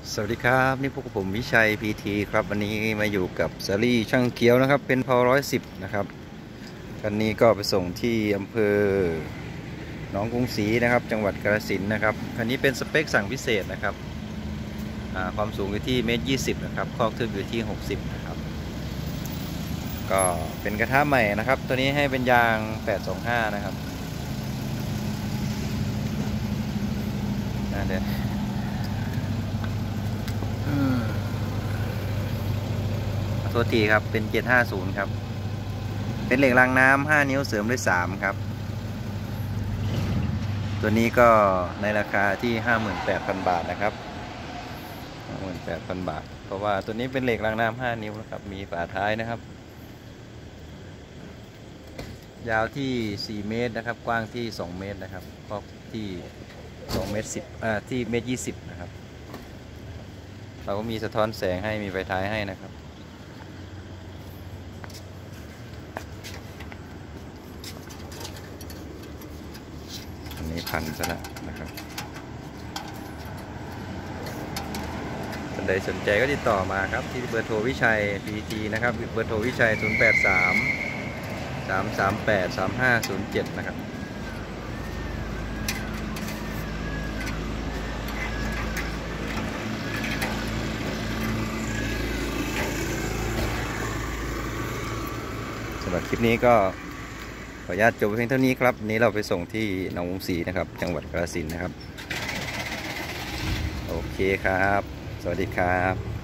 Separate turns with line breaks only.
สวัสดีครับนี่พวกผมวิชัยพีทีครับวันนี้มาอยู่กับสาลี่ช่างเขียวนะครับเป็นพอ110นะครับคันนี้ก็ไปส่งที่อำเภอหนองกรุงศรีนะครับจังหวัดกาฬสินธุ์นะครับคันนี้เป็นสเปคสั่งพิเศษนะครับความสูงอยู่ที่1.20 เมตรนะครับคอกทึบอยู่ที่60นะครับก็เป็นกระทะใหม่นะครับตัวนี้ให้เป็นยาง825นะครับเดี๋ยวโทษทีครับเป็น750ครับเป็นเหล็กรางน้ำ5 นิ้วเสริมด้วย3ครับตัวนี้ก็ในราคาที่ 58,000 บาทนะครับ 58,000 บาทเพราะว่าตัวนี้เป็นเหล็กรางน้ำ5 นิ้วนะครับมีฝาท้ายนะครับยาวที่4 เมตรนะครับกว้างที่2 เมตรนะครับคอกที่2 เมตร 10ที่1.20 เมตรนะครับเราก็มีสะท้อนแสงให้มีไฟท้ายให้นะครับอันนี้พันซะแล้วนะครับท่านใดสนใจก็ติดต่อมาครับที่เบอร์โทรวิชัย PT นะครับเบอร์โทรวิชัย0833383507นะครับสำหรับคลิปนี้ก็ขออนุญาตจบเพียงเท่านี้ครับนี้เราไปส่งที่หนองกรุงศรีนะครับจังหวัดกาฬสินธุ์นะครับโอเคครับสวัสดีครับ